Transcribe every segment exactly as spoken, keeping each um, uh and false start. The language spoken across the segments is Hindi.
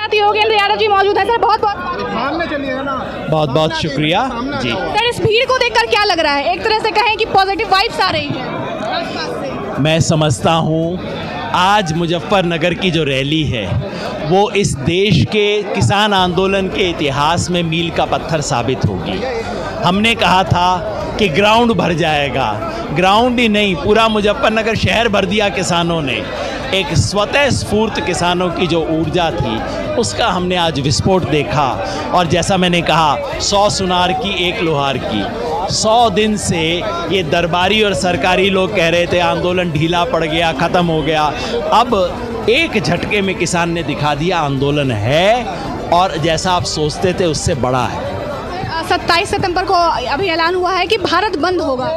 साथ योगेंद्र यादव जी मौजूद हैं। सर बहुत बहुत बहुत बहुत शुक्रिया जी। सर इस भीड़ को देखकर क्या लग रहा है? एक तरह से कहें कि पॉजिटिव वाइब्स आ रही है। मैं समझता हूँ आज मुजफ्फरनगर की जो रैली है वो इस देश के किसान आंदोलन के इतिहास में मील का पत्थर साबित होगी। हमने कहा था कि ग्राउंड भर जाएगा, ग्राउंड ही नहीं पूरा मुजफ्फरनगर शहर भर दिया किसानों ने। एक स्वतः स्फूर्त किसानों की जो ऊर्जा थी उसका हमने आज विस्फोट देखा। और जैसा मैंने कहा, सौ सुनार की एक लोहार की। सौ दिन से ये दरबारी और सरकारी लोग कह रहे थे आंदोलन ढीला पड़ गया, ख़त्म हो गया। अब एक झटके में किसान ने दिखा दिया आंदोलन है और जैसा आप सोचते थे उससे बड़ा है। सत्ताईस सितंबर को अभी ऐलान हुआ है कि भारत बंद होगा।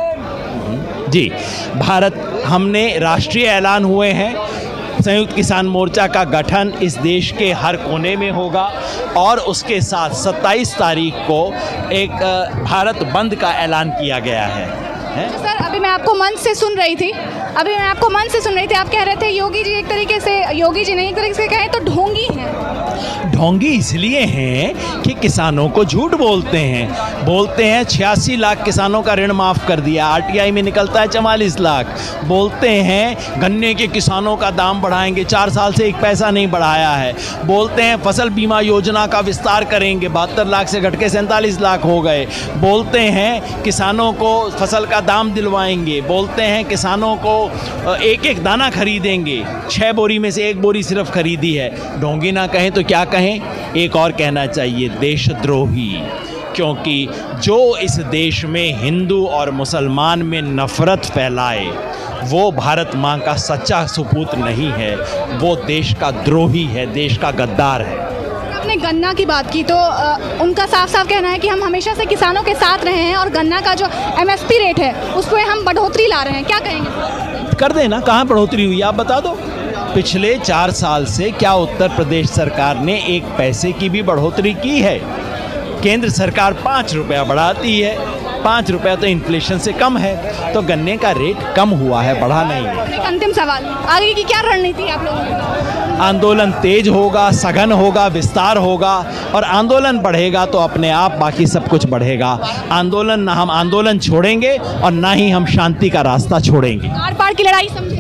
जी, भारत हमने राष्ट्रीय ऐलान हुए हैं। संयुक्त किसान मोर्चा का गठन इस देश के हर कोने में होगा और उसके साथ सत्ताईस तारीख को एक भारत बंद का ऐलान किया गया है, है? सर अभी मैं आपको मंच से सुन रही थी अभी मैं आपको मंच से सुन रही थी आप कह रहे थे योगी जी एक तरीके से योगी जी नहीं एक तरीके से कहें तो ढोंगी हैं। ढोंगी इसलिए हैं कि किसानों को झूठ बोलते हैं बोलते हैं छियासी लाख किसानों का ऋण माफ़ कर दिया, आरटीआई में निकलता है चवालीस लाख। बोलते हैं गन्ने के किसानों का दाम बढ़ाएंगे, चार साल से एक पैसा नहीं बढ़ाया है। बोलते हैं फसल बीमा योजना का विस्तार करेंगे, बहत्तर लाख से घट के सैंतालीस लाख हो गए। बोलते हैं किसानों को फसल का दाम दिलवाएंगे। बोलते हैं किसानों को एक एक दाना खरीदेंगे, छः बोरी में से एक बोरी सिर्फ खरीदी है। ढोंगी ना कहें तो क्या कहें? एक और कहना चाहिए देशद्रोही, क्योंकि जो इस देश में हिंदू और मुसलमान में नफ़रत फैलाए वो भारत माँ का सच्चा सुपूत नहीं है, वो देश का द्रोही है, देश का गद्दार है। आपने गन्ना की बात की तो आ, उनका साफ साफ कहना है कि हम हमेशा से किसानों के साथ रहे हैं और गन्ना का जो एमएसपी रेट है उस पर हम बढ़ोतरी ला रहे हैं, क्या कहेंगे? कर देना, कहाँ बढ़ोतरी हुई आप बता दो। पिछले चार साल से क्या उत्तर प्रदेश सरकार ने एक पैसे की भी बढ़ोतरी की है? केंद्र सरकार पाँच रुपया बढ़ाती है, पाँच रुपया तो इन्फ्लेशन से कम है, तो गन्ने का रेट कम हुआ है, बढ़ा नहीं है। एक अंतिम सवाल, आगे की क्या रणनीति है आप लोगों की? आंदोलन तेज होगा, सघन होगा, विस्तार होगा और आंदोलन बढ़ेगा तो अपने आप बाकी सब कुछ बढ़ेगा। आंदोलन ना हम आंदोलन छोड़ेंगे और ना ही हम शांति का रास्ता छोड़ेंगे। आर पार की लड़ाई समझे?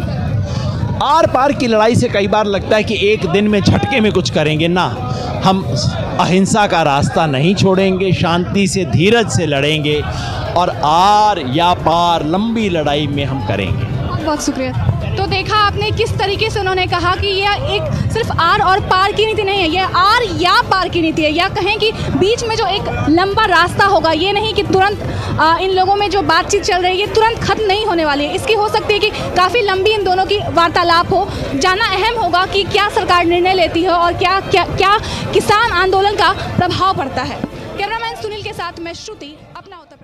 आर पार की लड़ाई से कई बार लगता है कि एक दिन में झटके में कुछ करेंगे, ना, हम अहिंसा का रास्ता नहीं छोड़ेंगे, शांति से धीरज से लड़ेंगे और आर या पार लंबी लड़ाई में हम करेंगे। बहुत शुक्रिया। तो देखा आपने किस तरीके से उन्होंने कहा कि यह एक सिर्फ आर और पार की नीति नहीं है, यह आर या पार की नीति है, या कहें कि बीच में जो एक लंबा रास्ता होगा, ये नहीं कि तुरंत आ, इन लोगों में जो बातचीत चल रही है तुरंत खत्म नहीं होने वाली है। इसकी हो सकती है कि काफ़ी लंबी इन दोनों की वार्तालाप हो। जाना अहम होगा कि क्या सरकार निर्णय लेती है और क्या क्या क्या किसान आंदोलन का प्रभाव पड़ता है। कैमरामैन सुनील के साथ मैं श्रुति, अपना उत्तर